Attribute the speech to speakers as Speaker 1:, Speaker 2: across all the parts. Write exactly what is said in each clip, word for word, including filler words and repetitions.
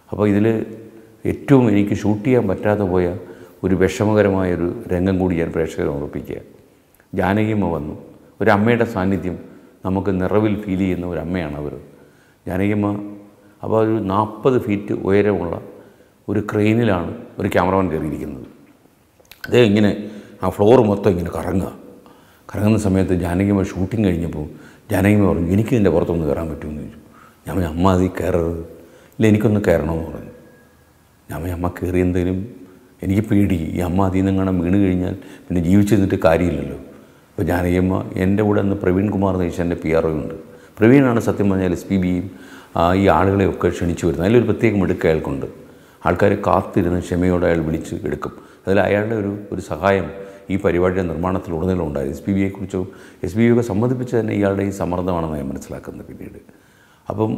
Speaker 1: അപ്പോൾ ഇതിൽ ഏറ്റവും എനിക്ക് ഷൂട്ട് ചെയ്യാൻ പറ്റാതെ പോയ ഒരു വിഷമകരമായൊരു രംഗം കൂടി ഞാൻ പ്രേക്ഷകരെ ഓർപ്പിക്കുക. ജാനകിയമ്മ വന്നു. ഒരു അമ്മയുടെ സാന്നിധ്യം നമുക്ക് നിറവിൽ ഫീൽ ചെയ്യുന്ന ഒരു അമ്മയാണ് അവർ. ജാനകിയമ്മ അപ്പോൾ ഒരു നാൽപ്പത് ഫീറ്റ് ഉയരമുള്ള ഒരു ക്രെയിനിലാണ് ഒരു ക്യാമറമാൻ കയറിയിരിക്കുന്നത്. അതേ ഇങ്ങനെ ആ ഫ്ലോർ മൊത്തം ഇങ്ങനെ കറങ്ങുക. കറങ്ങുന്ന സമയത്ത് ജാനകിയമ്മ ഷൂട്ടിങ് കഴിഞ്ഞപ്പോൾ ജാനകിയമ്മ പറഞ്ഞു, എനിക്ക് ഇതിൻ്റെ പുറത്തൊന്ന് കയറാൻ പറ്റുമെന്ന് ചോദിച്ചു. ഞാൻ പറഞ്ഞു, അമ്മ അതിൽ കയറരുത്. ഇല്ല, എനിക്കൊന്ന് കയറണമെന്ന് പറഞ്ഞു. ഞാൻ പറഞ്ഞു, അമ്മ കയറി എന്തെങ്കിലും എനിക്ക് പേടി, ഈ അമ്മ അതിൽ നിന്ന് കാണാൻ വീണ് കഴിഞ്ഞാൽ പിന്നെ ജീവിച്ചിരുന്നിട്ട് കാര്യമില്ലല്ലോ. അപ്പോൾ ജാനകിയമ്മ എൻ്റെ കൂടെ അന്ന് പ്രവീൺ കുമാർ എന്ന് ചോദിച്ചാൽ എൻ്റെ പി ആർ ഒ ഉണ്ട്. പ്രവീണാണ് സത്യം പറഞ്ഞാൽ എസ് പി ബിയും ഈ ആളുകളെയൊക്കെ ക്ഷണിച്ചു വരുന്നത്. അതിലൊരു പ്രത്യേകം എടുക്ക അയാൾക്കുണ്ട്. ആൾക്കാർ കാത്തിരുന്ന് ക്ഷമയോടെ അയാൾ വിളിച്ച് എടുക്കും. അതിൽ അയാളുടെ ഒരു ഒരു സഹായം ഈ പരിപാടിയുടെ നിർമ്മാണത്തിലുടനീളം ഉണ്ടായി. എസ് പി ബിയെക്കുറിച്ചും എസ് പി ബിയൊക്കെ സംബന്ധിപ്പിച്ച് തന്നെ ഇയാളുടെ ഈ സമ്മർദ്ദമാണെന്ന് ഞാൻ മനസ്സിലാക്കുന്നത് പിന്നീട്. അപ്പം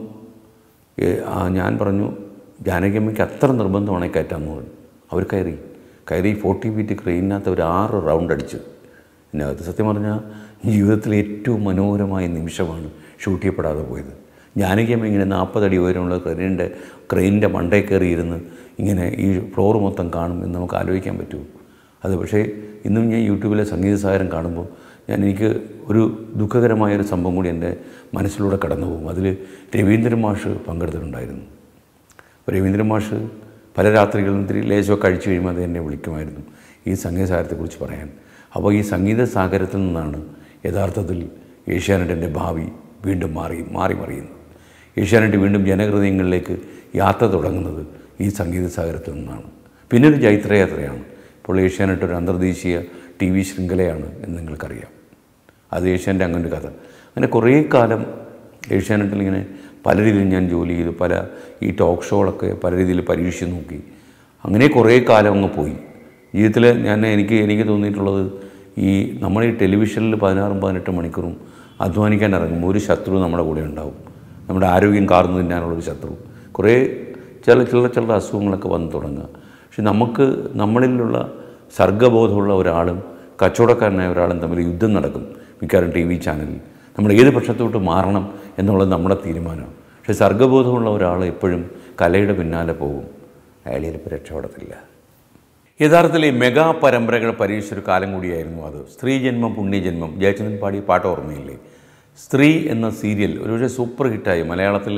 Speaker 1: ഞാൻ പറഞ്ഞു, ജാനകിയമ്മയ്ക്ക് അത്ര നിർബന്ധമാണെങ്കിൽ കയറ്റാമെന്ന് പറഞ്ഞു. അവർ കയറി കയറി ഫോർട്ടി ഫീറ്റ് ക്രെയിനകത്ത് ഒരു ആറ് റൗണ്ട് അടിച്ച് ഇതിനകത്ത്. സത്യം പറഞ്ഞാൽ ജീവിതത്തിലെ ഏറ്റവും മനോഹരമായ നിമിഷമാണ് ഷൂട്ട് ചെയ്യപ്പെടാതെ പോയത്. ജാനകിയമ്മ ഇങ്ങനെ നാൽപ്പതടി ഉയരമുള്ള ക്രെയിനിൻ്റെ ക്രെയിനിൻ്റെ മണ്ടയിൽ കയറിയിരുന്ന് ഇങ്ങനെ ഈ ഫ്ലോർ മൊത്തം കാണും എന്ന് നമുക്ക് ആലോചിക്കാൻ പറ്റുമോ? അത് പക്ഷേ ഇന്നും ഞാൻ യൂട്യൂബിലെ സംഗീത സാഗരം കാണുമ്പോൾ ഞാൻ എനിക്ക് ഒരു ദുഃഖകരമായൊരു സംഭവം കൂടി എൻ്റെ മനസ്സിലൂടെ കടന്നു പോകും. അതിൽ രവീന്ദ്രൻ മാഷ് പങ്കെടുത്തിട്ടുണ്ടായിരുന്നു. അപ്പോൾ രവീന്ദ്രൻ മാഷ് പല രാത്രികളും ഇത്തിരി ലേശമൊക്കെ കഴിച്ചു കഴിയുമ്പോൾ അത് എന്നെ വിളിക്കുമായിരുന്നു ഈ സംഗീത സാഗരത്തെക്കുറിച്ച് പറയാൻ. അപ്പോൾ ഈ സംഗീത സാഗരത്തിൽ നിന്നാണ് യഥാർത്ഥത്തിൽ ഏഷ്യാനെറ്റിൻ്റെ ഭാവി വീണ്ടും മാറി മാറി മറിയുന്നത്. ഏഷ്യാനെറ്റ് വീണ്ടും ജനഹൃദയങ്ങളിലേക്ക് യാത്ര തുടങ്ങുന്നത് ഈ സംഗീത സാഗരത്തിൽ നിന്നാണ്. പിന്നെ ഒരു ജൈത്രയാത്രയാണ്. ഇപ്പോൾ ഏഷ്യാനെറ്റ് ഒരു അന്തർദേശീയ ടി വി ശൃംഖലയാണ് എന്ന് നിങ്ങൾക്കറിയാം. അത് ഏഷ്യാൻ്റെ അങ്ങനെ ഒരു കഥ. അങ്ങനെ കുറേ കാലം ഏഷ്യാനെറ്റിൽ ഇങ്ങനെ പല രീതിയിൽ ഞാൻ ജോലി ചെയ്തു. പല ഈ ടോക്ക് ഷോകളൊക്കെ പല രീതിയിൽ പരീക്ഷിച്ച് നോക്കി. അങ്ങനെ കുറേ കാലം അങ്ങ് പോയി. ജീവിതത്തിൽ ഞാൻ എനിക്ക് എനിക്ക് തോന്നിയിട്ടുള്ളത് ഈ നമ്മൾ ഈ ടെലിവിഷനിൽ പതിനാറും പതിനെട്ട് മണിക്കൂറും അധ്വാനിക്കാൻ ഇറങ്ങുമ്പോൾ ഒരു ശത്രു നമ്മുടെ കൂടെ ഉണ്ടാവും. നമ്മുടെ ആരോഗ്യം കാർന്നു തിന്നാനുള്ളൊരു ശത്രു. കുറേ ചില ചില ചില അസുഖങ്ങളൊക്കെ വന്ന് തുടങ്ങുക. പക്ഷെ നമുക്ക് നമ്മളിലുള്ള സർഗ്ഗബോധമുള്ള ഒരാളും കച്ചവടക്കാരനായ ഒരാളും തമ്മിൽ യുദ്ധം നടക്കും മിക്കവാറും ടി വി ചാനലിൽ. നമ്മൾ ഏത് പക്ഷത്തോട്ട് മാറണം എന്നുള്ളത് നമ്മുടെ തീരുമാനമാണ്. പക്ഷേ സർഗ്ഗബോധമുള്ള ഒരാൾ എപ്പോഴും കലയുടെ പിന്നാലെ പോകും. അയാൾ ചിലപ്പോൾ രക്ഷപ്പെടത്തില്ല. യഥാർത്ഥത്തിൽ ഈ മെഗാ പരമ്പരകൾ പരീക്ഷിച്ചൊരു കാലം കൂടിയായിരുന്നു അത്. സ്ത്രീജന്മം പുണ്യജന്മം, ജയചന്ദ്രൻ പാടിയ പാട്ട് ഓർമ്മയില്ലേ? സ്ത്രീ എന്ന സീരിയൽ ഒരുപക്ഷെ സൂപ്പർ ഹിറ്റായി. മലയാളത്തിൽ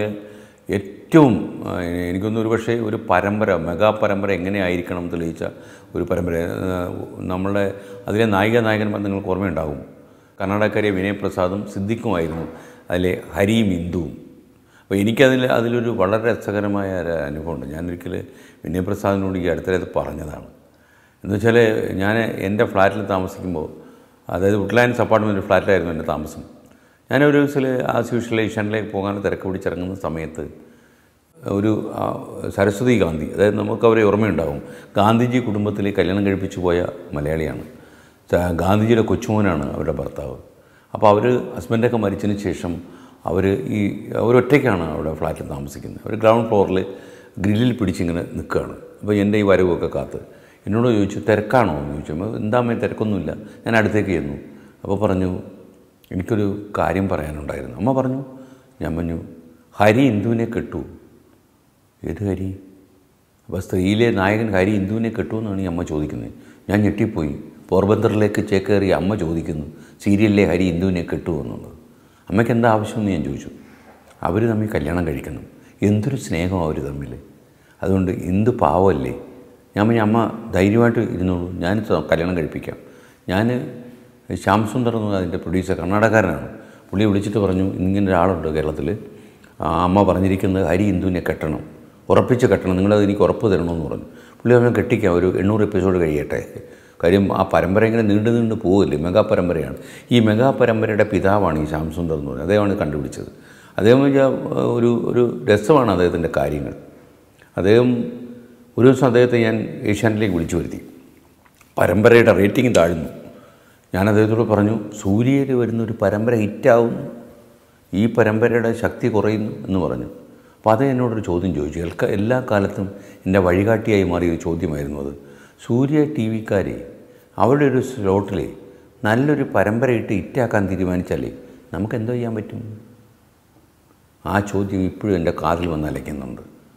Speaker 1: ഏറ്റവും എനിക്കൊന്ന് ഒരു പക്ഷേ ഒരു പരമ്പര, മെഗാ പരമ്പര എങ്ങനെയായിരിക്കണം തെളിയിച്ച ഒരു പരമ്പര. നമ്മളുടെ അതിലെ നായിക നായകന്മാർ നിങ്ങൾക്ക് ഓർമ്മയുണ്ടാകും. കർണാടകക്കാരെ വിനയപ്രസാദും സിദ്ദിഖുമായിരുന്നു അതിലെ ഹരിയും ഇന്ദുവും. അപ്പോൾ എനിക്കതിൽ അതിലൊരു വളരെ രസകരമായ ഒരു അനുഭവമുണ്ട്. ഞാനൊരിക്കൽ വിനയപ്രസാദിനോട് ഈ അടുത്തിടെ അത് പറഞ്ഞതാണ്. എന്ന് വെച്ചാൽ ഞാൻ എൻ്റെ ഫ്ലാറ്റിൽ താമസിക്കുമ്പോൾ, അതായത് വുഡ്ലാൻഡ്സ് അപ്പാർട്ട്മെൻറ്റ് ഫ്ലാറ്റിലായിരുന്നു എൻ്റെ താമസം. ഞാനൊരു ദിവസം ആസ് യൂഷ്വൽ ഏഷ്യാനിലേക്ക് പോകാൻ തിരക്ക് പിടിച്ചിറങ്ങുന്ന സമയത്ത് ഒരു സരസ്വതി ഗാന്ധി, അതായത് നമുക്ക് അവരെ ഓർമ്മയുണ്ടാകും, ഗാന്ധിജി കുടുംബത്തിലെ കല്യാണം കഴിപ്പിച്ചു പോയ മലയാളിയാണ്. ഗാന്ധിജിയുടെ കൊച്ചുമോനാണ് അവരുടെ ഭർത്താവ്. അപ്പോൾ അവർ ഹസ്ബൻഡൊക്കെ മരിച്ചതിന് ശേഷം അവർ ഈ അവരൊറ്റയ്ക്കാണ് അവിടെ ഫ്ലാറ്റിൽ താമസിക്കുന്നത്. അവർ ഗ്രൗണ്ട് ഫ്ലോറിൽ ഗ്രില്ലിൽ പിടിച്ചിങ്ങനെ നിൽക്കുകയാണ്. അപ്പോൾ എൻ്റെ ഈ വരവൊക്കെ കാത്ത് എന്നോട് ചോദിച്ചു, തിരക്കാണോ എന്ന് ചോദിച്ചു. എന്താമേ തിരക്കൊന്നുമില്ല. ഞാൻ അടുത്തേക്ക് ചെന്നു. അപ്പോൾ പറഞ്ഞു, എനിക്കൊരു കാര്യം പറയാനുണ്ടായിരുന്നു. അമ്മ പറഞ്ഞു. ഞാൻ പറഞ്ഞു, ഹരി ഇന്ദുവിനെ കെട്ടു. ഏത് ഹരി? അപ്പോൾ സ്ത്രീയിലെ നായകൻ ഹരി ഇന്ദുവിനെ കെട്ടുമെന്നാണ് ഈ അമ്മ ചോദിക്കുന്നത്. ഞാൻ ഞെട്ടിപ്പോയി. പോർബന്തറിലേക്ക് ചേക്കേറി അമ്മ ചോദിക്കുന്നു, സീരിയലിലെ ഹരി ഇന്ദുവിനെ കെട്ടു എന്നുള്ളത്. അമ്മയ്ക്ക് എന്താ ആവശ്യമെന്ന് ഞാൻ ചോദിച്ചു. അവർ തമ്മിൽ കല്യാണം കഴിക്കണം. എന്തൊരു സ്നേഹമാണ് അവർ തമ്മിൽ. അതുകൊണ്ട് ഇന്ദു പാവമല്ലേ? ഞാൻ പറഞ്ഞു, അമ്മ ധൈര്യമായിട്ട് ഇരുന്നോളൂ, ഞാൻ കല്യാണം കഴിപ്പിക്കാം. ഞാൻ ശ്യാം സുന്ദർ എന്ന് അതിൻ്റെ പ്രൊഡ്യൂസർ, കർണാടകക്കാരനാണ്. പുള്ളിയെ വിളിച്ചിട്ട് പറഞ്ഞു, ഇങ്ങനെ ഒരാളുണ്ട് കേരളത്തിൽ, അമ്മ പറഞ്ഞിരിക്കുന്നത് ഹരി ഇന്ദുവിനെ കെട്ടണം, ഉറപ്പിച്ച് കെട്ടണം, നിങ്ങളത് എനിക്ക് ഉറപ്പ് തരണമെന്ന് പറഞ്ഞു. പുള്ളി അവനെ കെട്ടിക്കാം, ഒരു എണ്ണൂറ് എപ്പിസോഡ് കഴിയട്ടെ. കാര്യം ആ പരമ്പര ഇങ്ങനെ നീണ്ടു നീണ്ടു പോകില്ലേ, മെഗാ പരമ്പരയാണ്. ഈ മെഗാ പരമ്പരയുടെ പിതാവാണ് ഈ ശ്യാം സുന്ദർ എന്ന് പറയുന്നത്. അദ്ദേഹമാണ് കണ്ടുപിടിച്ചത്. അദ്ദേഹം ഒരു ഒരു രസമാണ് അദ്ദേഹത്തിൻ്റെ കാര്യങ്ങൾ. അദ്ദേഹം ഒരു ദിവസം അദ്ദേഹത്തെ ഞാൻ ഏഷ്യാനെറ്റിലേക്ക് വിളിച്ചു വരുത്തി. പരമ്പരയുടെ റേറ്റിംഗ് താഴ്ന്നു. ഞാൻ അദ്ദേഹത്തോട് പറഞ്ഞു, സൂര്യയിൽ വരുന്നൊരു പരമ്പര ഹിറ്റാവുന്നു, ഈ പരമ്പരയുടെ ശക്തി കുറയുന്നു എന്ന് പറഞ്ഞു. അപ്പോൾ അത് എന്നോടൊരു ചോദ്യം ചോദിച്ചു. എല്ലാ എല്ലാ കാലത്തും എൻ്റെ വഴികാട്ടിയായി മാറിയ ഒരു ചോദ്യമായിരുന്നു അത്. സൂര്യ ടി വിക്കാരെ അവരുടെ ഒരു സ്ലോട്ടിൽ നല്ലൊരു പരമ്പര ഇട്ട് ഹിറ്റാക്കാൻ തീരുമാനിച്ചാലേ നമുക്ക് എന്തോ ചെയ്യാൻ പറ്റും? ആ ചോദ്യം ഇപ്പോഴും എൻ്റെ കാതിൽ വന്ന് അലയ്ക്കുന്നുണ്ട്.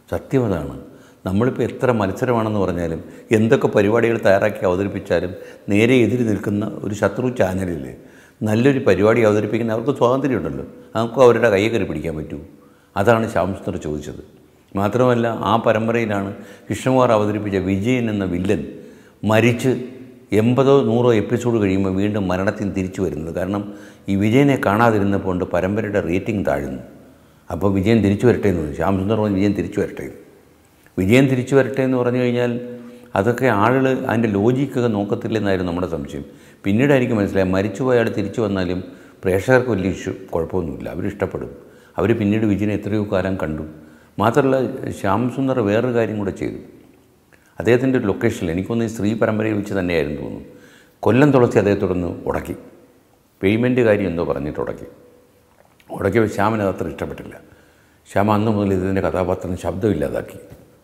Speaker 1: സത്യം അതാണ്. നമ്മളിപ്പോൾ എത്ര മത്സരമാണെന്ന് പറഞ്ഞാലും എന്തൊക്കെ പരിപാടികൾ തയ്യാറാക്കി അവതരിപ്പിച്ചാലും നേരെ എതിര് നിൽക്കുന്ന ഒരു ശത്രു ചാനലിൽ നല്ലൊരു പരിപാടി അവതരിപ്പിക്കുന്ന അവർക്ക് സ്വാതന്ത്ര്യമുണ്ടല്ലോ, നമുക്ക് അവരുടെ കൈ കയറി പിടിക്കാൻ പറ്റൂ. അതാണ് ശ്യാംസുന്ദർ ചോദിച്ചത്. മാത്രമല്ല ആ പരമ്പരയിലാണ് കൃഷ്ണകുമാർ അവതരിപ്പിച്ച വിജയൻ എന്ന വില്ലൻ മരിച്ച് എൺപതോ നൂറോ എപ്പിസോഡ് കഴിയുമ്പോൾ വീണ്ടും മരണത്തിന് തിരിച്ചു വരുന്നത്. കാരണം ഈ വിജയനെ കാണാതിരുന്നപ്പോൾ കൊണ്ട് പരമ്പരയുടെ റേറ്റിംഗ് താഴുന്നു. അപ്പോൾ വിജയൻ തിരിച്ചു വരട്ടെ എന്ന് പറഞ്ഞു. ശ്യാംസുന്ദർ പറഞ്ഞു വിജയൻ തിരിച്ചു വരട്ടെ. വിജയൻ തിരിച്ചു വരട്ടെ എന്ന് പറഞ്ഞു കഴിഞ്ഞാൽ അതൊക്കെ ആളുകൾ അതിൻ്റെ ലോജിക്കൊക്കെ നോക്കത്തില്ലെന്നായിരുന്നു നമ്മുടെ സംശയം. പിന്നീടായിരിക്കും മനസ്സിലായി മരിച്ചുപോയ ആൾ തിരിച്ചു വന്നാലും പ്രേക്ഷകർക്ക് വലിയ ഇഷ്യൂ കുഴപ്പമൊന്നുമില്ല, അവരിഷ്ടപ്പെടും. അവർ പിന്നീട് വിജയനെ എത്രയോ കാലം കണ്ടു. മാത്രമല്ല ശ്യാംസുന്ദർ വേറൊരു കാര്യം കൂടെ ചെയ്തു. അദ്ദേഹത്തിൻ്റെ ഒരു ലൊക്കേഷനിൽ എനിക്കൊന്ന് സ്ത്രീ പരമ്പരയിൽ വെച്ച് തന്നെയായിരുന്നു തോന്നുന്നു, കൊല്ലം തുളസി അദ്ദേഹത്തോടൊന്ന് ഉടക്കി, പേയ്മെൻറ്റ് കാര്യം എന്തോ പറഞ്ഞിട്ട് ഉടക്കി. ഉടക്കിയപ്പോൾ ശ്യാമിന് അത് അത്ര ഇഷ്ടപ്പെട്ടില്ല. ശ്യാമ അന്ന് മുതൽ ഇതിൻ്റെ കഥാപാത്രം ശബ്ദമില്ലാതാക്കി.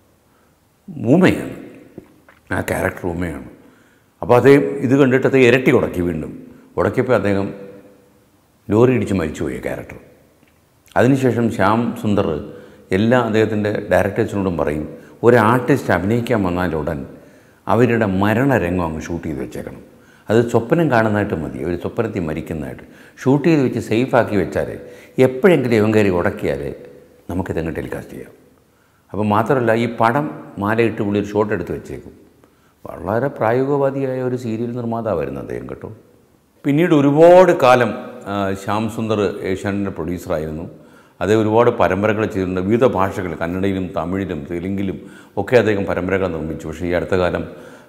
Speaker 1: ഊമയാണ്, ആ ക്യാരക്ടർ ഊമയാണ്. അപ്പോൾ അദ്ദേഹം ഇത് കണ്ടിട്ട് അത് ഇരട്ടി ഉടക്കി. വീണ്ടും ഉടക്കിയപ്പോൾ അദ്ദേഹം ലോറി ഇടിച്ച് മരിച്ചുപോയി ക്യാരക്ടർ. അതിനുശേഷം ശ്യാം സുന്ദർ എല്ലാ അദ്ദേഹത്തിൻ്റെ ഡയറക്ടേഴ്സിനോടും പറയും, ഒരു ആർട്ടിസ്റ്റ് അഭിനയിക്കാൻ വന്നാലുടൻ അവരുടെ മരണരംഗം അങ്ങ് ഷൂട്ട് ചെയ്ത് വെച്ചേക്കണം. അത് സ്വപ്നം കാണുന്നതായിട്ട് മതി, അവർ സ്വപ്നത്തിൽ മരിക്കുന്നതായിട്ട് ഷൂട്ട് ചെയ്ത് വെച്ച് സേഫാക്കി വെച്ചാൽ എപ്പോഴെങ്കിലും ഇവൻ കയറി ഉടക്കിയാൽ നമുക്കിതങ്ങ് ടെലികാസ്റ്റ് ചെയ്യാം. അപ്പോൾ മാത്രമല്ല ഈ പടം മാലയിട്ട് പുള്ളി ഒരു ഷോട്ട് എടുത്ത് വെച്ചേക്കും. വളരെ പ്രായോഗികവാദിയായ ഒരു സീരിയൽ നിർമ്മാതാവായിരുന്നു അദ്ദേഹം കേട്ടോ. പിന്നീട് ഒരുപാട് കാലം ശ്യാം സുന്ദർ ഏഷ്യാനെറ്റിൻ്റെ പ്രൊഡ്യൂസറായിരുന്നു. അദ്ദേഹം ഒരുപാട് പരമ്പരകൾ ചെയ്തിട്ടുണ്ട്, വിവിധ ഭാഷകൾ, കന്നഡയിലും തമിഴിലും തെലുങ്കിലും ഒക്കെ അദ്ദേഹം പരമ്പരകൾ നിർമ്മിച്ചു. പക്ഷേ ഈ അടുത്ത കാലം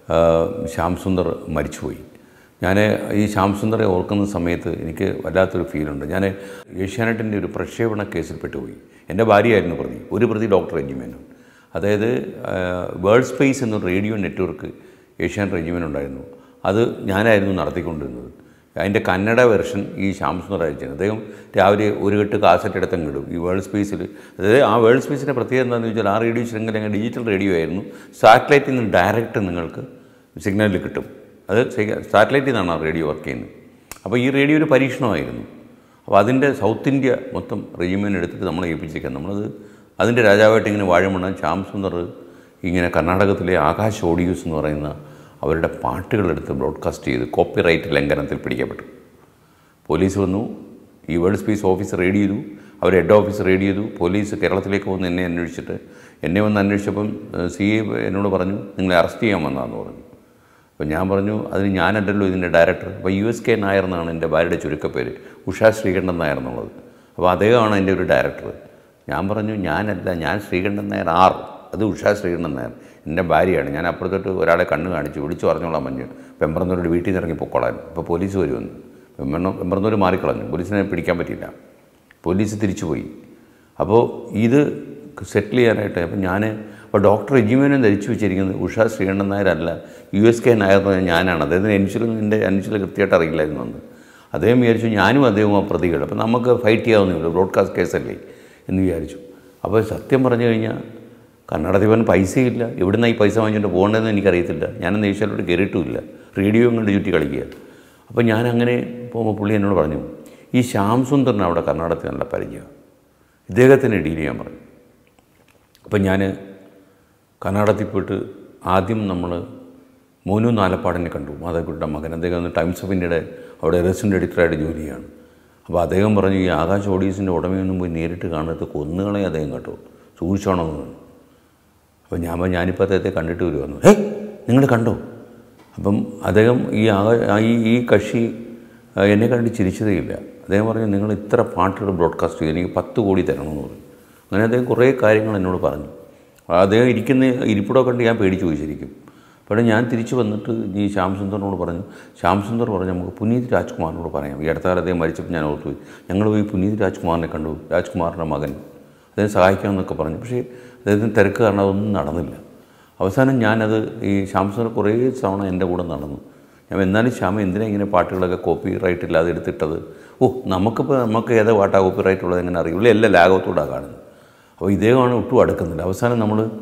Speaker 1: ശ്യാം സുന്ദർ മരിച്ചുപോയി. ഞാൻ ഈ ശ്യാം സുന്ദറെ ഓർക്കുന്ന സമയത്ത് എനിക്ക് വല്ലാത്തൊരു ഫീലുണ്ട്. ഞാൻ ഏഷ്യാനെറ്റിൻ്റെ ഒരു പ്രക്ഷേപണ കേസിൽ പെട്ടുപോയി. എൻ്റെ ഭാര്യയായിരുന്നു പ്രതി, ഒരു പ്രതി ഡോക്ടർ റെജിമേനോൻ. അതായത് വേൾഡ് സ്പേസ് എന്നൊരു റേഡിയോ നെറ്റ്വർക്ക് ഏഷ്യാനെറ്റ് റെജിമേൻ ഉണ്ടായിരുന്നു, അത് ഞാനായിരുന്നു നടത്തിക്കൊണ്ടിരുന്നത്. അതിൻ്റെ കന്നഡ വെർഷൻ ഈ ശ്യാം സുന്ദർ അയച്ചിരുന്നു. അദ്ദേഹം രാവിലെ ഒരു കെട്ട് കാസറ്റ് എടുത്തങ്ങ് ഇടും ഈ വേൾഡ് സ്പേസിൽ. അതായത് ആ വേൾഡ് സ്പേസിൻ്റെ പ്രത്യേകത എന്താണെന്ന് വെച്ചാൽ ആ റേഡിയോ ശൃംഖല ഞങ്ങൾ ഡിജിറ്റൽ റേഡിയോ ആയിരുന്നു. സാറ്റലൈറ്റിൽ നിന്ന് ഡയറക്റ്റ് നിങ്ങൾക്ക് സിഗ്നലിൽ കിട്ടും. അത് സാറ്റലൈറ്റിൽ നിന്നാണ് ആ റേഡിയോ വർക്ക് ചെയ്യുന്നത്. അപ്പോൾ ഈ റേഡിയോ ഒരു പരീക്ഷണമായിരുന്നു. അപ്പോൾ അതിൻ്റെ സൗത്ത് ഇന്ത്യ മൊത്തം റെജിമെൻ്റ് എടുത്തിട്ട് നമ്മളെ ഏൽപ്പിച്ചേക്കാം. നമ്മളത് അതിൻ്റെ രാജാവായിട്ട് ഇങ്ങനെ വാഴമണ്ണ ശ്യാം സുന്ദർ ഇങ്ങനെ കർണാടകത്തിലെ ആകാശ് ഓഡിയോസ് എന്ന് പറയുന്ന അവരുടെ പാട്ടുകളെടുത്ത് ബ്രോഡ്കാസ്റ്റ് ചെയ്ത് കോപ്പിറൈറ്റ് ലംഘനത്തിൽ പിടിക്കപ്പെട്ടു. പോലീസ് വന്നു, ഈ വേൾഡ് സ്പേസ് ഓഫീസ് റെയ്ഡ് ചെയ്തു, അവർ ഹെഡ് ഓഫീസ് റെയ്ഡ് ചെയ്തു. പോലീസ് കേരളത്തിലേക്ക് വന്ന് എന്നെ അന്വേഷിച്ചിട്ട് എന്നെ വന്ന് അന്വേഷിച്ചപ്പം സി എ എന്നോട് പറഞ്ഞു നിങ്ങളെ അറസ്റ്റ് ചെയ്യാൻ വന്നതെന്ന് പറഞ്ഞു. അപ്പോൾ ഞാൻ പറഞ്ഞു അതിന് ഞാനല്ലല്ലോ ഇതിൻ്റെ ഡയറക്ടർ. അപ്പോൾ യു എസ് കെ നായർ എന്നാണ് എൻ്റെ ഭാര്യയുടെ ചുരുക്കപ്പേര്, ഉഷാ ശ്രീകണ്ഠൻ നായർ എന്നുള്ളത്. അപ്പോൾ അദ്ദേഹമാണ് എൻ്റെ ഒരു ഡയറക്ടർ. ഞാൻ പറഞ്ഞു ഞാനല്ല, ഞാൻ ശ്രീകണ്ഠൻ നായർ ആർ, അത് ഉഷാ ശ്രീകണ്ഠൻ നായർ എൻ്റെ ഭാര്യയാണ്. ഞാൻ അപ്പുറത്തോട്ട് ഒരാളെ കണ്ണ് കാണിച്ചു വിളിച്ചു പറഞ്ഞോളാം മഞ്ഞ് പെമ്പറന്നൂരുടെ വീട്ടിൽ നിന്ന് ഇറങ്ങി പൊക്കോളാൻ. അപ്പോൾ പോലീസ് വരുമെന്ന്. പെമ്പറ പെമ്പറന്നൂർ മാറിക്കളഞ്ഞു, പോലീസിനെ പിടിക്കാൻ പറ്റിയില്ല, പോലീസ് തിരിച്ചു പോയി. അപ്പോൾ ഇത് സെറ്റിൽ ചെയ്യാനായിട്ട് അപ്പോൾ ഞാൻ അപ്പോൾ ഡോക്ടർ റെജിമേനെ ധരിച്ചു വെച്ചിരിക്കുന്നത് ഉഷാ ശ്രീകണ്ഠൻ നായരല്ല, യു എസ് കെ നായർ എന്ന് പറഞ്ഞാൽ ഞാനാണ്. അദ്ദേഹത്തിന് അന്വേഷിച്ചൊന്നും എൻ്റെ അന്വേഷിച്ചിൽ കൃത്യമായിട്ട് അറിയില്ലായിരുന്നു അന്ന്. അദ്ദേഹം വിചാരിച്ചു ഞാനും അദ്ദേഹവും ആ പ്രതികൾ, അപ്പോൾ നമുക്ക് ഫൈറ്റ് ചെയ്യാവുന്നില്ല, ബ്രോഡ്കാസ്റ്റ് കേസല്ലേ എന്ന് വിചാരിച്ചു. അപ്പോൾ സത്യം പറഞ്ഞു കഴിഞ്ഞാൽ കന്നഡത്തിൽ പോകാൻ പൈസയില്ല, എവിടെ നിന്നാണ് ഈ പൈസ വാങ്ങിച്ചിട്ട് പോകേണ്ടതെന്ന് എനിക്കറിയത്തില്ല. ഞാനന്ന് ഏഷ്യാനോട്ട് കയറിയിട്ടുമില്ല, റേഡിയോ കൊണ്ട് ചുറ്റി കളിക്കുക. അപ്പോൾ ഞാനങ്ങനെ പോകുമ്പോൾ പുള്ളി എന്നോട് പറഞ്ഞു ഈ ശ്യാം സുന്ദറിന് അവിടെ കർണാടകത്തിൽ നല്ല പരിചയം, ഇദ്ദേഹത്തിനെ ഡീൽ ചെയ്യാൻ പറഞ്ഞു. അപ്പം ഞാൻ കർണാടകത്തിൽ പോയിട്ട് ആദ്യം നമ്മൾ മോനു നാലപ്പാടിനെ കണ്ടു, മാധവക്കുട്ടിയുടെ മകൻ. അദ്ദേഹം ഒന്ന് ടൈംസ് ഓഫ് ഇന്ത്യയുടെ അവിടെ റെസിഡൻ്റ് എഡിറ്ററായിട്ട് ജോലി ചെയ്യാണ്. അപ്പോൾ അദ്ദേഹം പറഞ്ഞു ഈ ആകാശ് ഓഡീസിൻ്റെ ഉടമയൊന്നും പോയി നേരിട്ട് കാണുന്നത് കൊന്നുകളെ അദ്ദേഹം കേട്ടോ, സൂക്ഷിച്ചോണമെന്ന് പറഞ്ഞു. അപ്പോൾ ഞാൻ ഞാനിപ്പോൾ അദ്ദേഹത്തെ കണ്ടിട്ട് വരുമെന്ന്. ഏ നിങ്ങൾ കണ്ടോ? അപ്പം അദ്ദേഹം ഈ ആകാശ ഈ ഈ കക്ഷി എന്നെ കണ്ട് ചിരിച്ചതേ ഇല്ല. അദ്ദേഹം പറഞ്ഞു നിങ്ങൾ ഇത്ര പാട്ടുകൾ ബ്രോഡ്കാസ്റ്റ് ചെയ്തു, എനിക്ക് പത്ത് കോടി തരണമെന്ന് പറഞ്ഞു. അങ്ങനെ അദ്ദേഹം കുറേ കാര്യങ്ങൾ എന്നോട് പറഞ്ഞു. അദ്ദേഹം ഇരിക്കുന്ന ഇരിപ്പിടോ കണ്ട് ഞാൻ പേടിച്ചു പോയി ശരിക്കും. അപ്പോൾ ഞാൻ തിരിച്ചു വന്നിട്ട് ഈ ശ്യാം സുന്ദറിനോട് പറഞ്ഞു. ശ്യാം സുന്ദർ പറഞ്ഞു നമുക്ക് പുനീത് രാജ്കുമാറിനോട് പറയാം. ഈ അടുത്ത കാലം അദ്ദേഹം മരിച്ചപ്പോൾ ഞാൻ ഓർത്തു പോയി. ഞങ്ങൾ പോയി പുനീത് രാജ്കുമാറിനെ കണ്ടു, രാജ്കുമാറിൻ്റെ മകൻ, അദ്ദേഹം സഹായിക്കാമെന്നൊക്കെ പറഞ്ഞു. പക്ഷേ അദ്ദേഹത്തിന് തിരക്ക് കാരണം അതൊന്നും നടന്നില്ല. അവസാനം ഞാനത് ഈ ശ്യാം സുന്ദർ കുറേ തവണ എൻ്റെ കൂടെ നടന്നു. ഞാൻ എന്നാലും ശ്യാമ എന്തിനാ ഇങ്ങനെ പാട്ടുകളൊക്കെ കോപ്പി റൈറ്റ് ഇല്ലാതെ എടുത്തിട്ടത്? ഓ നമുക്കിപ്പോൾ നമുക്ക് ഏതാ പാട്ടാണ് കോപ്പി റൈറ്റ് ഉള്ളത് എങ്ങനെ അറിയില്ല, എല്ലാം ലാഘവത്തോടാണ് കാണുന്നത്. അപ്പോൾ ഇദ്ദേഹമാണ് ഒട്ടും അടുക്കുന്നില്ല. അവസാനം നമ്മൾ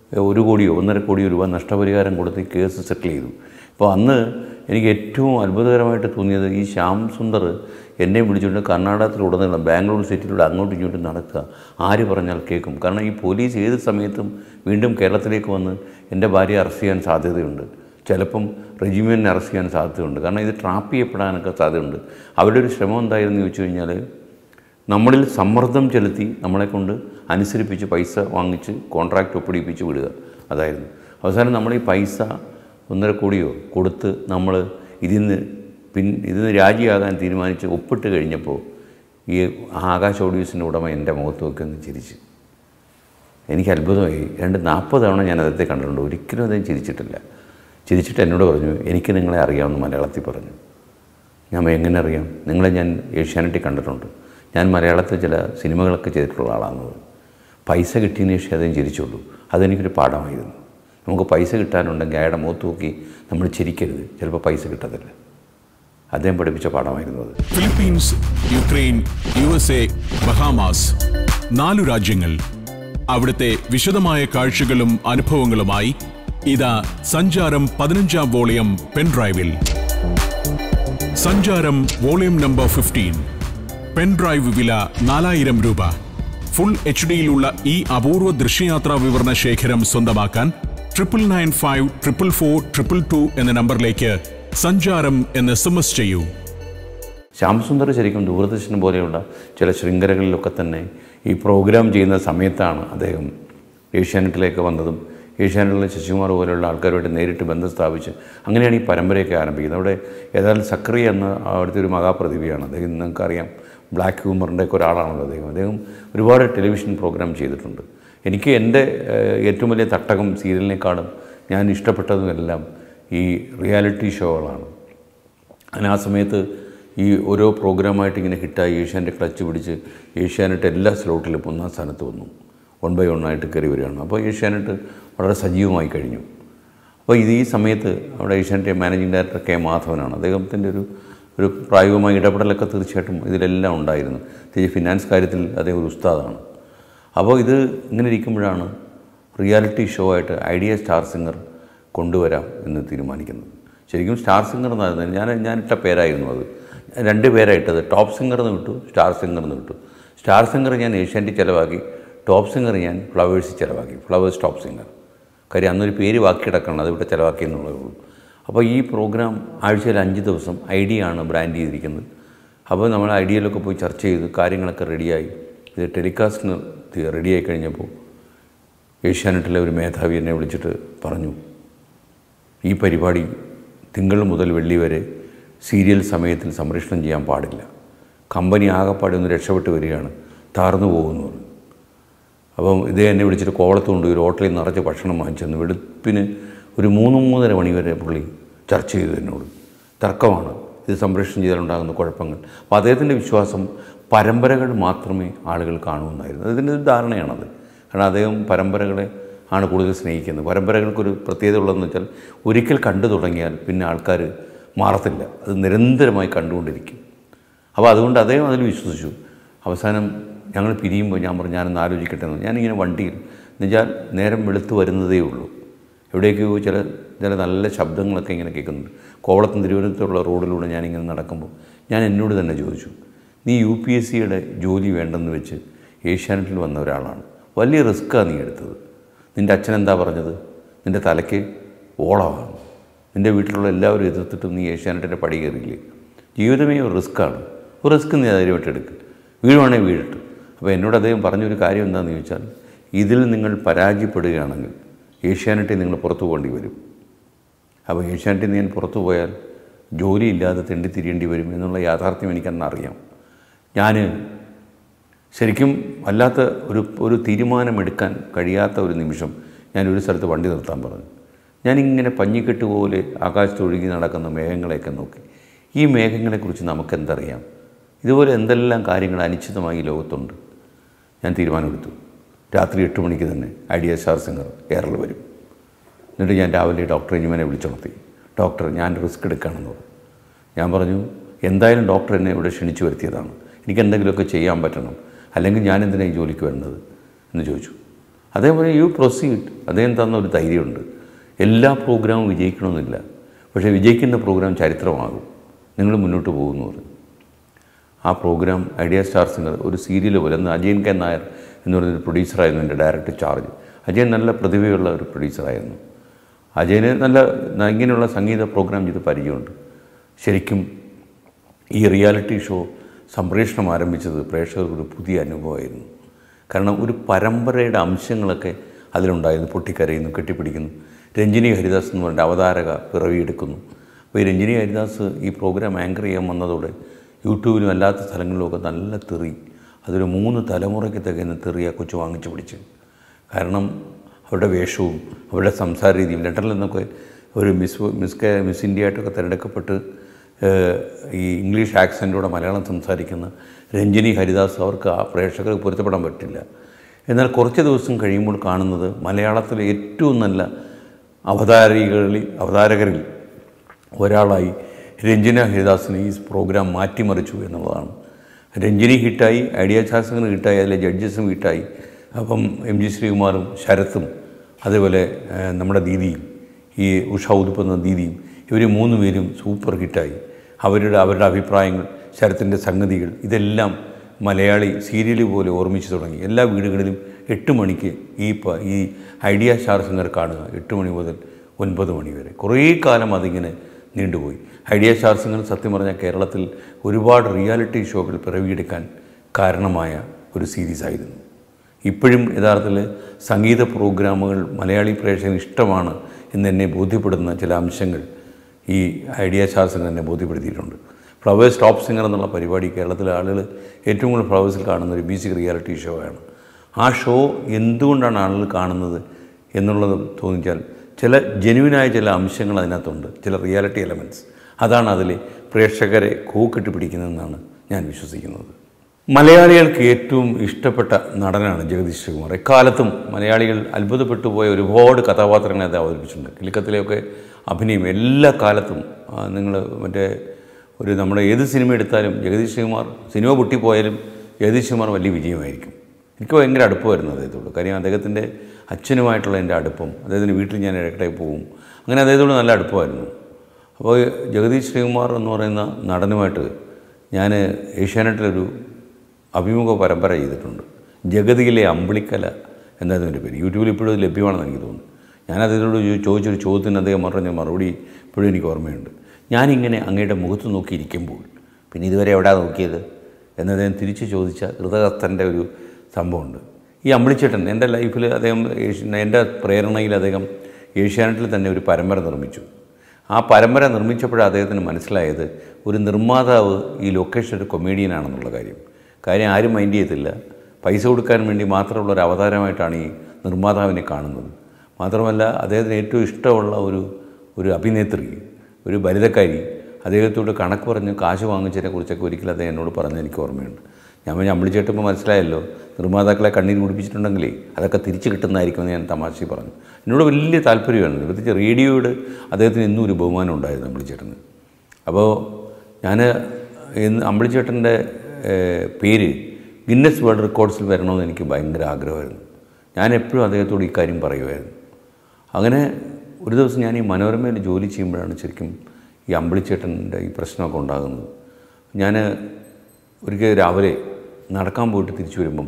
Speaker 1: ഒരു കോടിയോ ഒന്നര കോടിയോ രൂപ നഷ്ടപരിഹാരം കൊടുത്ത് കേസ് സെറ്റിൽ ചെയ്തു. അപ്പോൾ അന്ന് എനിക്ക് ഏറ്റവും അത്ഭുതകരമായിട്ട് തോന്നിയത് ഈ ശ്യാം സുന്ദർ എന്നെ വിളിച്ചുകൊണ്ട് കർണാടകത്തിലുടനീളം ബാംഗ്ലൂർ സിറ്റിയിലൂടെ അങ്ങോട്ടും ഇങ്ങോട്ടും നടക്കുക, ആര് പറഞ്ഞാൽ കേൾക്കും. കാരണം ഈ പോലീസ് ഏത് സമയത്തും വീണ്ടും കേരളത്തിലേക്ക് വന്ന് എൻ്റെ ഭാര്യയെ അറസ്റ്റ് ചെയ്യാൻ സാധ്യതയുണ്ട്, ചിലപ്പം റെജിമെൻറ്റിനെ അറസ്റ്റ് ചെയ്യാൻ സാധ്യതയുണ്ട്. കാരണം ഇത് ട്രാപ്പ് ചെയ്യപ്പെടാനൊക്കെ സാധ്യതയുണ്ട്. അവരുടെ ഒരു ശ്രമം എന്തായിരുന്നു ചോദിച്ചു കഴിഞ്ഞാൽ നമ്മളിൽ സമ്മർദ്ദം ചെലുത്തി നമ്മളെക്കൊണ്ട് അനുസരിപ്പിച്ച് പൈസ വാങ്ങിച്ച് കോൺട്രാക്റ്റ് ഒപ്പിടിപ്പിച്ച് വിടുക, അതായിരുന്നു. അവസാനം നമ്മൾ ഈ പൈസ ഒന്നര കോടിയോ കൊടുത്ത് നമ്മൾ ഇതിന്ന് പിൻ ഇതിന്ന് രാജിയാകാൻ തീരുമാനിച്ച് ഒപ്പിട്ട് കഴിഞ്ഞപ്പോൾ ഈ ആകാശ് ഓഡിയോസിൻ്റെ ഉടമ എൻ്റെ മുഖത്ത് നോക്കി ഒന്ന് ചിരിച്ച്. എനിക്ക് അത്ഭുതമായി. രണ്ട് നാൽപ്പത് തവണ ഞാൻ അദ്ദേഹത്തെ കണ്ടിട്ടുണ്ട്, ഒരിക്കലും അദ്ദേഹം ചിരിച്ചിട്ടില്ല. ചിരിച്ചിട്ട് എന്നോട് പറഞ്ഞു, എനിക്ക് നിങ്ങളെ അറിയാമെന്ന് മലയാളത്തിൽ പറഞ്ഞു. ഞാൻ എങ്ങനെ അറിയാം? നിങ്ങളെ ഞാൻ ഏഷ്യാനെറ്റിൽ കണ്ടിട്ടുണ്ട്, ഞാൻ മലയാളത്തിൽ ചില സിനിമകളൊക്കെ ചെയ്തിട്ടുള്ള ആളാണെന്ന്. പൈസ കിട്ടിയതിന് ശേഷം അദ്ദേഹം ചിരിച്ചുള്ളൂ. അതെനിക്കൊരു പാഠമായിരുന്നു. നമുക്ക് പൈസ കിട്ടാനുണ്ടെങ്കിൽ അയാളുടെ മുഖത്ത് നോക്കി നമ്മൾ ചിരിക്കരുത്, ചിലപ്പോൾ പൈസ കിട്ടത്തില്ല. അദ്ദേഹം പഠിപ്പിച്ച പാഠമായിരുന്നു അത്.
Speaker 2: Philippines, Ukraine, U S A, Bahamas, നാലു രാജ്യങ്ങൾ. അവിടുത്തെ വിശദമായ കാഴ്ചകളും അനുഭവങ്ങളുമായി ഇതാ സഞ്ചാരം പതിനഞ്ചാം വോളിയം പെൻഡ്രൈവിൽ. സഞ്ചാരം വോളിയം നമ്പർ ഫിഫ്റ്റീൻ. പെൻഡ്രൈവ് വില നാലായിരം രൂപ. ഫുൾ എച്ച് ഡിയിലുള്ള ഈ അപൂർവ ദൃശ്യയാത്രാ വിവരണ ശേഖരം സ്വന്തമാക്കാൻ triple nine five triple four triple two എന്ന നമ്പറിലേക്ക് സഞ്ചാരം എന്ന് എസ് എം എസ് ചെയ്യൂ.
Speaker 1: ശ്യാംസുന്ദർ ശരിക്കും ദൂരദർശനം പോലെയുള്ള ചില ശൃംഖലകളിലൊക്കെ തന്നെ ഈ പ്രോഗ്രാം ചെയ്യുന്ന സമയത്താണ് അദ്ദേഹം ഏഷ്യാനെറ്റിലേക്ക് വന്നതും ഏഷ്യാനെറ്റിലെ ശശികുമാർ പോലെയുള്ള ആൾക്കാരുമായിട്ട് നേരിട്ട് ബന്ധം സ്ഥാപിച്ച് അങ്ങനെയാണ് ഈ പരമ്പരയൊക്കെ ആരംഭിക്കുന്നത്. അവിടെ ഏതായാലും സക്രിയ എന്ന അവിടുത്തെ ഒരു മഹാപ്രതിഭയാണ് അദ്ദേഹം. നിങ്ങൾക്കറിയാം, ബ്ലാക്ക് ഹ്യൂമറിൻ്റെ ഒക്കെ ഒരാളാണല്ലോ അദ്ദേഹം. അദ്ദേഹം ഒരുപാട് ടെലിവിഷൻ പ്രോഗ്രാം ചെയ്തിട്ടുണ്ട്. എനിക്ക് എൻ്റെ ഏറ്റവും വലിയ തട്ടകം സീരിയലിനേക്കാളും ഞാൻ ഇഷ്ടപ്പെട്ടതുമെല്ലാം ഈ റിയാലിറ്റി ഷോകളാണ്. അങ്ങനെ ആ സമയത്ത് ഈ ഓരോ പ്രോഗ്രാമായിട്ട് ഇങ്ങനെ ഹിറ്റായി ഏഷ്യാനെറ്റ് ക്ലച്ച് പിടിച്ച് ഏഷ്യാനെറ്റ് എല്ലാ സ്ലോട്ടിലും ഒന്നാം സ്ഥാനത്ത് വന്നു, വൺ ബൈ വണ്ണായിട്ട് കയറി വരികയാണ്. അപ്പോൾ ഏഷ്യാനെറ്റ് വളരെ സജീവമായി കഴിഞ്ഞു. അപ്പോൾ ഇത് ഈ സമയത്ത് അവിടെ ഏഷ്യാനെറ്റ് മാനേജിംഗ് ഡയറക്ടർ കെ മാധവനാണ്. അദ്ദേഹത്തിൻ്റെ ഒരു ഒരു പ്രായോഗികമായ ഇടപെടലൊക്കെ തീർച്ചയായിട്ടും ഇതിലെല്ലാം ഉണ്ടായിരുന്നു. തിരിച്ച് ഫിനാൻസ് കാര്യത്തിൽ അദ്ദേഹം ഒരു ഉസ്താദാണ്. അപ്പോൾ ഇത് ഇങ്ങനെ ഇരിക്കുമ്പോഴാണ് റിയാലിറ്റി ഷോ ആയിട്ട് ഐഡിയ സ്റ്റാർ സിംഗർ കൊണ്ടുവരാം എന്ന് തീരുമാനിക്കുന്നത്. ശരിക്കും സ്റ്റാർ സിംഗർ എന്നായിരുന്നു ഞാൻ ഞാനിട്ട പേരായിരുന്നു അത്. രണ്ട് പേരായിട്ടത്, ടോപ്പ് സിംഗർ എന്ന് വിട്ടു, സ്റ്റാർ സിംഗർ എന്ന് വിട്ടു. സ്റ്റാർ സിംഗർ ഞാൻ ഏഷ്യാനെറ്റിൽ ചിലവാക്കി, ടോപ്പ് സിംഗർ ഞാൻ ഫ്ലവേഴ്സിൽ ചിലവാക്കി, ഫ്ലവേഴ്സ് ടോപ്പ് സിംഗർ. കാര്യം അന്നൊരു പേര് ബാക്കി കിടക്കണം, അത് ഇവിടെ ചിലവാക്കി എന്നുള്ളതേ ഉള്ളൂ. അപ്പോൾ ഈ പ്രോഗ്രാം ആഴ്ചയിൽ അഞ്ച് ദിവസം ഐഡിയ ആണ് ബ്രാൻഡ് ചെയ്തിരിക്കുന്നത്. അപ്പോൾ നമ്മൾ ഐഡിയയിലൊക്കെ പോയി ചർച്ച ചെയ്ത് കാര്യങ്ങളൊക്കെ റെഡിയായി. ഇത് ടെലികാസ്റ്റിന് റെഡിയായി കഴിഞ്ഞപ്പോൾ ഏഷ്യാനെറ്റിലെ ഒരു മേധാവി എന്നെ വിളിച്ചിട്ട് പറഞ്ഞു, ഈ പരിപാടി തിങ്കൾ മുതൽ വെള്ളി വരെ സീരിയൽ സമയത്തിൽ സംപ്രേഷണം ചെയ്യാൻ പാടില്ല. കമ്പനി ആകെപ്പാടെ ഒന്ന് രക്ഷപ്പെട്ട് വരികയാണ്, താർന്നു പോകുന്നു. അപ്പം ഇതേ എന്നെ വിളിച്ചിട്ട് കോവളത്ത് കൊണ്ട് ഒരു ഹോട്ടലിൽ നിറച്ച് ഭക്ഷണം വാങ്ങിച്ചെന്ന് വെളുപ്പിന് ഒരു മൂന്ന് മൂന്നര മണി വരെ പുള്ളി ചർച്ച ചെയ്തു എന്നോട്. തർക്കമാണ് ഇത് സംപ്രേഷണം ചെയ്താലുണ്ടാകുന്ന കുഴപ്പങ്ങൾ. അപ്പോൾ അദ്ദേഹത്തിൻ്റെ വിശ്വാസം പരമ്പരകൾ മാത്രമേ ആളുകൾ കാണുമെന്നായിരുന്നു. അതിൻ്റെ ഒരു ധാരണയാണത്. കാരണം അദ്ദേഹം പരമ്പരകളെ ആണ് കൂടുതൽ സ്നേഹിക്കുന്നത്. പരമ്പരകൾക്കൊരു പ്രത്യേകത ഉള്ളതെന്ന് വെച്ചാൽ ഒരിക്കൽ കണ്ടു തുടങ്ങിയാൽ പിന്നെ ആൾക്കാർ മാറത്തില്ല, അത് നിരന്തരമായി കണ്ടുകൊണ്ടിരിക്കും. അപ്പോൾ അതുകൊണ്ട് അദ്ദേഹം അതിൽ വിശ്വസിച്ചു. അവസാനം ഞങ്ങൾ പിരിയുമ്പോൾ ഞാൻ പറഞ്ഞു ഞാനൊന്ന് ആലോചിക്കട്ടെ എന്ന്. ഞാനിങ്ങനെ വണ്ടിയിൽ എന്നുവെച്ചാൽ നേരം വെളുത്ത് വരുന്നതേ ഉള്ളൂ. എവിടേക്കോ ചില ചില നല്ല ശബ്ദങ്ങളൊക്കെ ഇങ്ങനെ കേൾക്കുന്നുണ്ട്. കോവളത്തും തിരുവനന്തപുരത്തുള്ള റോഡിലൂടെ ഞാനിങ്ങനെ നടക്കുമ്പോൾ ഞാൻ എന്നോട് തന്നെ ചോദിച്ചു, നീ യു പി എസ് സിയുടെ ജോലി വേണ്ടെന്ന് വെച്ച് ഏഷ്യാനെറ്റിൽ വന്ന ഒരാളാണ്, വലിയ റിസ്ക്കാണ് നീ എടുത്തത്. നിൻ്റെ അച്ഛൻ എന്താ പറഞ്ഞത്? നിൻ്റെ തലയ്ക്ക് ഓളമാണ്. നിൻ്റെ വീട്ടിലുള്ള എല്ലാവരും എതിർത്തിട്ടും നീ ഏഷ്യാനെറ്റിൻ്റെ പടി കയറിയില്ലേ? ജീവിതമേ ഒരു റിസ്ക്കാണ്, ഒരു റിസ്ക് നീ ധൈര്യമായിട്ട് എടുക്കുക, വീഴുവാണെങ്കിൽ വീഴട്ട്. അപ്പോൾ എന്നോട് അദ്ദേഹം പറഞ്ഞൊരു കാര്യം എന്താണെന്ന് ചോദിച്ചാൽ, ഇതിൽ നിങ്ങൾ പരാജയപ്പെടുകയാണെങ്കിൽ ഏഷ്യാനെറ്റിൽ നിങ്ങൾ പുറത്തു പോകേണ്ടി വരും. അപ്പോൾ ഏഷ്യാനെറ്റിൽ ഞാൻ പുറത്തു പോയാൽ ജോലിയില്ലാതെ തെണ്ടിത്തിരിയേണ്ടി വരും എന്നുള്ള യാഥാർത്ഥ്യം എനിക്കന്ന് അറിയാം. ഞാൻ ശരിക്കും വല്ലാത്ത ഒരു ഒരു തീരുമാനമെടുക്കാൻ കഴിയാത്ത ഒരു നിമിഷം ഞാൻ ഒരു സ്ഥലത്ത് വണ്ടി നിർത്താൻ പറഞ്ഞു. ഞാനിങ്ങനെ പഞ്ഞിക്കെട്ട് പോലെ ആകാശത്ത് ഒഴുകി നടക്കുന്ന മേഘങ്ങളെയൊക്കെ നോക്കി. ഈ മേഘങ്ങളെക്കുറിച്ച് നമുക്കെന്തറിയാം? ഇതുപോലെ എന്തെല്ലാം കാര്യങ്ങൾ അനിശ്ചിതമായി ലോകത്തുണ്ട്. ഞാൻ തീരുമാനമെടുത്തു, രാത്രി എട്ട് മണിക്ക് തന്നെ ഐഡിയ സ്റ്റാർ സിംഗർ എയറിൽ വരും. എന്നിട്ട് ഞാൻ രാവിലെ ഡോക്ടർ എഞ്ഞുമനെ വിളിച്ചുണർത്തി. ഡോക്ടർ, ഞാൻ റിസ്ക് എടുക്കുകയാണെന്ന് പറഞ്ഞു. ഞാൻ പറഞ്ഞു, എന്തായാലും ഡോക്ടർ എന്നെ ഇവിടെ ക്ഷണിച്ചു വരുത്തിയതാണ്, എനിക്ക് എന്തെങ്കിലുമൊക്കെ ചെയ്യാൻ പറ്റണം, അല്ലെങ്കിൽ ഞാൻ എന്തിനാണ് ഈ ജോലിക്ക് വരുന്നത് എന്ന് ചോദിച്ചു. അതേപോലെ യു പ്രൊസീഡ്. അദ്ദേഹം തന്ന ഒരു ധൈര്യമുണ്ട്. എല്ലാ പ്രോഗ്രാമും വിജയിക്കണമെന്നില്ല, പക്ഷേ വിജയിക്കുന്ന പ്രോഗ്രാം ചരിത്രമാകും, നിങ്ങൾ മുന്നോട്ട് പോകുമെന്ന് പറഞ്ഞു. ആ പ്രോഗ്രാം ഐഡിയ സ്റ്റാർ സിംഗർ ഒരു സീരിയൽ പോലെ. അന്ന് അജയൻ കെ നായർ എന്ന് പറയുന്നൊരു പ്രൊഡ്യൂസറായിരുന്നു എൻ്റെ ഡയറക്ടർ ചാർജ്. അജയൻ നല്ല പ്രതിഭയുള്ള ഒരു പ്രൊഡ്യൂസറായിരുന്നു. അജയന് നല്ല ഇങ്ങനെയുള്ള സംഗീത പ്രോഗ്രാം ചെയ്ത് പരിചയമുണ്ട്. ശരിക്കും ഈ റിയാലിറ്റി ഷോ സംപ്രേഷണം ആരംഭിച്ചത് പ്രേക്ഷകർക്കൊരു പുതിയ അനുഭവമായിരുന്നു. കാരണം ഒരു പരമ്പരയുടെ അംശങ്ങളൊക്കെ അതിലുണ്ടായിരുന്നു. പൊട്ടിക്കരയുന്നു, കെട്ടിപ്പിടിക്കുന്നു. രഞ്ജിനി ഹരിദാസ് എന്ന് പറഞ്ഞ അവതാരക പിറവിയെടുക്കുന്നു. അപ്പോൾ ഈ രഞ്ജിനി ഹരിദാസ് ഈ പ്രോഗ്രാം ആങ്കർ ചെയ്യാൻ വന്നതോടെ യൂട്യൂബിലും അല്ലാത്ത സ്ഥലങ്ങളിലുമൊക്കെ നല്ല തെറി, അതൊരു മൂന്ന് തലമുറയ്ക്ക് തികയുന്ന തെറി ആ കൊച്ചു വാങ്ങിച്ചു പിടിച്ച്. കാരണം അവരുടെ വേഷവും അവരുടെ സംസാര രീതിയും. ലണ്ടനിൽ നിന്നൊക്കെ ഒരു Miss Miss K Miss India ആയിട്ടൊക്കെ തിരഞ്ഞെടുക്കപ്പെട്ട് ഈ ഇംഗ്ലീഷ് ആക്സൻറ്റോടെ മലയാളം സംസാരിക്കുന്ന രഞ്ജിനി ഹരിദാസ് അവർക്ക് ആ പ്രേക്ഷകർക്ക് പൊരുത്തപ്പെടാൻ പറ്റില്ല. എന്നാൽ കുറച്ച് ദിവസം കഴിയുമ്പോൾ കാണുന്നത് മലയാളത്തിലെ ഏറ്റവും നല്ല അവതാരികളിൽ അവതാരകരിൽ ഒരാളായി രഞ്ജിന ഹരിദാസിന് ഈ പ്രോഗ്രാം മാറ്റിമറിച്ചു എന്നുള്ളതാണ്. രഞ്ജിനി ഹിറ്റായി, ഐഡിയ സ്റ്റാർ സിംഗർ ഹിറ്റായി, അതിലെ ജഡ്ജസും ഹിറ്റായി. അപ്പം എം ജി ശ്രീകുമാറും ശരത്തും അതേപോലെ നമ്മുടെ ദീദിയും ഈ ഉഷ ഉതുപ്പുന്ന ദീദിയും ഇവർ മൂന്ന് പേരും സൂപ്പർ ഹിറ്റായി. അവരുടെ അവരുടെ അഭിപ്രായങ്ങൾ, ശരത്തിൻ്റെ സംഗതികൾ ഇതെല്ലാം മലയാളി സീരിയൽ പോലെ ഓർമ്മിച്ച് തുടങ്ങി. എല്ലാ വീടുകളിലും എട്ട് മണിക്ക് ഈ ഈ ഐഡിയ സ്റ്റാർ സിംഗർ കാണുക, എട്ട് മണി മുതൽ ഒൻപത് മണി വരെ കുറേ കാലം അതിങ്ങനെ നീണ്ടുപോയി. ഐഡിയ സ്റ്റാർ സിംഗർ സത്യം പറഞ്ഞാൽ കേരളത്തിൽ ഒരുപാട് റിയാലിറ്റി ഷോകൾ പിറവിയെടുക്കാൻ കാരണമായ ഒരു സീരീസായിരുന്നു. ഇപ്പോഴും യഥാർത്ഥത്തിൽ സംഗീത പ്രോഗ്രാമുകൾ മലയാളി പ്രേക്ഷകന് ഇഷ്ടമാണ് എന്നെന്നെ ബോധ്യപ്പെടുന്ന ചില അംശങ്ങൾ ഈ ഐഡിയ സ്റ്റാർ സിംഗർ എന്നെ ബോധ്യപ്പെടുത്തിയിട്ടുണ്ട്. ഫ്ലവേഴ്സ് ടോപ്പ് സിംഗർ എന്നുള്ള പരിപാടി കേരളത്തിലെ ആളുകൾ ഏറ്റവും കൂടുതൽ ഫ്ലവേഴ്സിൽ കാണുന്ന ഒരു മ്യൂസിക് റിയാലിറ്റി ഷോ ആണ്. ആ ഷോ എന്തുകൊണ്ടാണ് ആളുകൾ കാണുന്നത് എന്നുള്ളത് തോന്നിച്ചാൽ ചില ജെന്യുവിനായ ചില അംശങ്ങൾ അതിനകത്തുണ്ട്, ചില റിയാലിറ്റി എലമെൻറ്റ്സ്. അതാണ് അതിൽ പ്രേക്ഷകരെ കൂക്കിട്ട് പിടിക്കുന്നതെന്നാണ് ഞാൻ വിശ്വസിക്കുന്നത്. മലയാളികൾക്ക് ഏറ്റവും ഇഷ്ടപ്പെട്ട നടനാണ് ജഗദീഷ് ശ്രീകുമാർ. എക്കാലത്തും മലയാളികൾ അത്ഭുതപ്പെട്ടു പോയ ഒരുപാട് കഥാപാത്രങ്ങളെ അത് അവതരിപ്പിച്ചിട്ടുണ്ട്. കിലുക്കത്തിലെയൊക്കെ അഭിനയം എല്ലാ കാലത്തും നിങ്ങൾ മറ്റേ ഒരു നമ്മുടെ ഏത് സിനിമ എടുത്താലും ജഗദീഷ് ശ്രീകുമാർ സിനിമ പൊട്ടിപ്പോയാലും ജഗദീഷ് ശ്രീകുമാർ വലിയ വിജയമായിരിക്കും. എനിക്ക് ഭയങ്കര അടുപ്പമായിരുന്നു അദ്ദേഹത്തോട്. കാര്യം അദ്ദേഹത്തിൻ്റെ അച്ഛനുമായിട്ടുള്ള എൻ്റെ അടുപ്പം, അദ്ദേഹത്തിൻ്റെ വീട്ടിൽ ഞാൻ ഇടയ്ക്കിടെ പോകും, അങ്ങനെ അദ്ദേഹത്തോട് നല്ല അടുപ്പമായിരുന്നു. അപ്പോൾ ജഗദീഷ് ശ്രീകുമാർ എന്ന് പറയുന്ന നടനുമായിട്ട് ഞാൻ ഏഷ്യാനെറ്റിലൊരു അഭിമുഖ പരമ്പര ചെയ്തിട്ടുണ്ട്. ജഗതിയിലെ അമ്പിളിക്കല എന്നായിരുന്നു എൻ്റെ പേര്. യൂട്യൂബിൽ ഇപ്പോഴും അത് ലഭ്യമാണെന്ന് എനിക്ക് തോന്നുന്നു. ഞാൻ അദ്ദേഹത്തോട് ചോദിച്ചൊരു ചോദ്യത്തിന് അദ്ദേഹം പറഞ്ഞ മറുപടി ഇപ്പോഴും എനിക്ക് ഓർമ്മയുണ്ട്. ഞാനിങ്ങനെ അങ്ങയുടെ മുഖത്ത് നോക്കിയിരിക്കുമ്പോൾ പിന്നെ ഇതുവരെ എവിടെയാ നോക്കിയത് എന്ന് അദ്ദേഹം തിരിച്ച് ചോദിച്ച കൃതകർത്തൻ്റെ ഒരു സംഭവമുണ്ട്. ഈ അമ്പിളിച്ചേട്ടൻ എൻ്റെ ലൈഫിൽ അദ്ദേഹം എൻ്റെ പ്രേരണയിൽ അദ്ദേഹം ഏഷ്യാനെറ്റിൽ തന്നെ ഒരു പരമ്പര നിർമ്മിച്ചു. ആ പരമ്പര നിർമ്മിച്ചപ്പോഴാണ് അദ്ദേഹത്തിന് മനസ്സിലായത് ഒരു നിർമ്മാതാവ് ഈ ലൊക്കേഷൻ ഒരു കൊമേഡിയനാണെന്നുള്ള കാര്യം. കാര്യം ആരും മൈൻഡ് ചെയ്യത്തില്ല. പൈസ കൊടുക്കാൻ വേണ്ടി മാത്രമുള്ള ഒരു അവതാരമായിട്ടാണ് ഈ നിർമ്മാതാവിനെ കാണുന്നത്. മാത്രമല്ല അദ്ദേഹത്തിന് ഏറ്റവും ഇഷ്ടമുള്ള ഒരു ഒരു അഭിനേത്രി, ഒരു ഭരിതക്കാരി അദ്ദേഹത്തോട് കണക്ക് പറഞ്ഞ് കാശ് വാങ്ങിച്ചതിനെ കുറിച്ചൊക്കെ ഒരിക്കലും അദ്ദേഹം എന്നോട് പറഞ്ഞ് എനിക്ക് ഓർമ്മയുണ്ട്. ഞാൻ പറഞ്ഞാൽ അമ്പിളിച്ചേട്ടപ്പോൾ മനസ്സിലായല്ലോ, നിർമ്മാതാക്കളെ കണ്ണീർ കുടിപ്പിച്ചിട്ടുണ്ടെങ്കിലേ അതൊക്കെ തിരിച്ച് കിട്ടുന്നതായിരിക്കുമെന്ന് ഞാൻ തമാശ പറഞ്ഞു. എന്നോട് വലിയ താല്പര്യമാണ്. പ്രത്യേകിച്ച് റേഡിയോയോട് അദ്ദേഹത്തിന് ഇന്നും ഒരു ബഹുമാനം ഉണ്ടായിരുന്നു അമ്പിളിച്ചേട്ടന്. അപ്പോൾ ഞാൻ അമ്പിളിച്ചേട്ടൻ്റെ പേര് ഗിന്നസ് വേൾഡ് റെക്കോർഡ്സിൽ വരണമെന്ന് എനിക്ക് ഭയങ്കര ആഗ്രഹമായിരുന്നു. ഞാൻ എപ്പോഴും അദ്ദേഹത്തോട് ഈ കാര്യം പറയുമായിരുന്നു. അങ്ങനെ ഒരു ദിവസം ഞാൻ ഈ മനോരമയിൽ ജോലി ചെയ്യുമ്പോഴാണ് ശരിക്കും ഈ അമ്പിളിച്ചേട്ടൻ്റെ ഈ പ്രശ്നമൊക്കെ ഉണ്ടാകുന്നത്. ഞാൻ ഒരിക്കൽ രാവിലെ നടക്കാൻ പോയിട്ട് തിരിച്ചു വരുമ്പം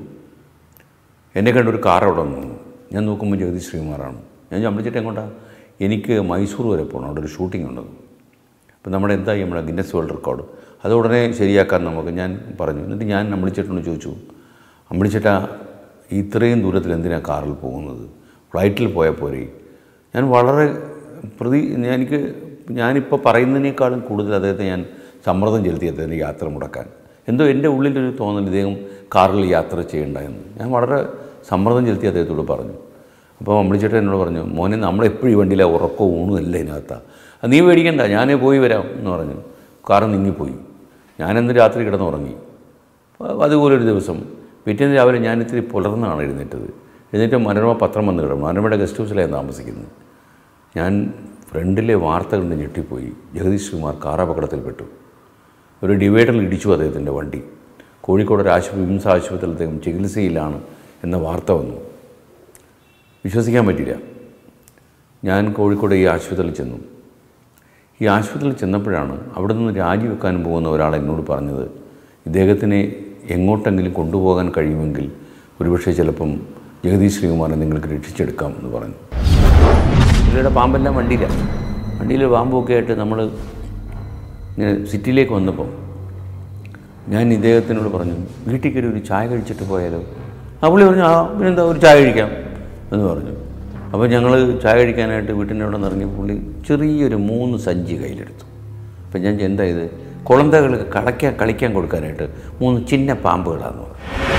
Speaker 1: എന്നെ കണ്ടൊരു കാർ അവിടെ നിന്നു. ഞാൻ നോക്കുമ്പോൾ ജഗദീഷ് ശ്രീകുമാറാണ്. ഞാൻ അമ്പിളിച്ചേട്ടൻ എങ്ങോട്ടാണ്? എനിക്ക് മൈസൂർ വരെ പോകണം, അവിടെ ഒരു ഷൂട്ടിംഗ് ഉണ്ടെന്ന്. അപ്പോൾ നമ്മുടെ എന്തായി നമ്മുടെ ഗിന്നസ് വേൾഡ് റെക്കോർഡ് അത് ഉടനെ ശരിയാക്കാൻ നമുക്ക് ഞാൻ പറഞ്ഞു. എന്നിട്ട് ഞാൻ അമ്പിളിച്ചേട്ടനോട് ചോദിച്ചു, അമ്പിളിച്ചേട്ടാ ഇത്രയും ദൂരത്തിൽ എന്തിനാണ് കാറിൽ പോകുന്നത്, ഫ്ലൈറ്റിൽ പോയാൽ പോരെ? ഞാൻ വളരെ പ്രതി എനിക്ക് ഞാനിപ്പോൾ പറയുന്നതിനേക്കാളും കൂടുതൽ അദ്ദേഹത്തെ ഞാൻ സമ്മർദ്ദം ചെലുത്തി അദ്ദേഹത്തിന് യാത്ര മുടക്കാൻ. എന്തോ എൻ്റെ ഉള്ളിലൊരു തോന്നൽ ഇദ്ദേഹം കാറിൽ യാത്ര ചെയ്യേണ്ടായെന്ന്. ഞാൻ വളരെ സമ്മർദ്ദം ചെലുത്തി അദ്ദേഹത്തോട് പറഞ്ഞു. അപ്പോൾ അമ്പിളിച്ചേട്ടൻ എന്നോട് പറഞ്ഞു, മോനെ നമ്മളെപ്പോഴും ഈ വണ്ടിയിലാണ്, ഉറക്കവും ഊണും അല്ല ഇതിനകത്താണ്, നീ പേടിക്കണ്ട, ഞാനേ പോയി വരാം എന്ന് പറഞ്ഞു. കാറ് നീങ്ങിപ്പോയി. ഞാനെന്ന് രാത്രി കിടന്നുറങ്ങി. അതുപോലൊരു ദിവസം പിറ്റേന്ന് രാവിലെ ഞാൻ ഇത്തിരി പുലർന്നാണ് എഴുന്നേറ്റത്. എഴുന്നേറ്റ് മനോരമ പത്രം വന്ന് കിടന്നു. മനോരമയുടെ ഗസ്റ്റ് ഹൗസിലാണ് താമസിക്കുന്നത്. ഞാൻ ഫ്രണ്ടിലെ വാർത്ത കണ്ട് ഞെട്ടിപ്പോയി. ജഗദീഷ് ശ്രീകുമാർ കാറപകടത്തിൽപ്പെട്ടു. ഒരു ഡിവൈഡറിൽ ഇടിച്ചു അദ്ദേഹത്തിൻ്റെ വണ്ടി. കോഴിക്കോട് ഒരു ആശുപത്രി വിംസ് ആശുപത്രിയിൽ അദ്ദേഹം ചികിത്സയിലാണ് എന്ന വാർത്ത വന്നു. വിശ്വസിക്കാൻ പറ്റില്ല. ഞാൻ കോഴിക്കോട് ഈ ആശുപത്രിയിൽ ചെന്നു. ഈ ആശുപത്രിയിൽ ചെന്നപ്പോഴാണ് അവിടെ നിന്ന് രാജിവെക്കാൻ പോകുന്ന ഒരാൾ എന്നോട് പറഞ്ഞത്, ഇദ്ദേഹത്തിനെ എങ്ങോട്ടെങ്കിലും കൊണ്ടുപോകാൻ കഴിയുമെങ്കിൽ ഒരുപക്ഷെ ചിലപ്പം ജഗദീഷ് ശ്രീകുമാറിനെ നിങ്ങൾക്ക് രക്ഷിച്ചെടുക്കാം എന്ന് പറഞ്ഞു. പുള്ളിയുടെ പാമ്പെല്ലാം വണ്ടിയിലാണ്. വണ്ടിയിൽ പാമ്പൊക്കെ ആയിട്ട് നമ്മൾ ഇങ്ങനെ സിറ്റിയിലേക്ക് വന്നപ്പോൾ ഞാൻ ഇദ്ദേഹത്തിനോട് പറഞ്ഞു, വീട്ടിൽ കയറി ഒരു ചായ കഴിച്ചിട്ട് പോയാലോ? ആ പുള്ളി പറഞ്ഞു, ആ പിന്നെന്താ, ഒരു ചായ കഴിക്കാം എന്ന് പറഞ്ഞു. അപ്പോൾ ഞങ്ങൾ ചായ കഴിക്കാനായിട്ട് വീട്ടിൻ്റെ അവിടെ നിറങ്ങി പുള്ളി ചെറിയൊരു മൂന്ന് സഞ്ചി കയ്യിലെടുത്തു. അപ്പം ഞാൻ എന്താ ഇത്, കുളന്തകൾ കളിക്കാൻ കളിക്കാൻ കൊടുക്കാനായിട്ട് മൂന്ന് ചിന്ന പാമ്പുകളാണെന്ന് പറഞ്ഞു.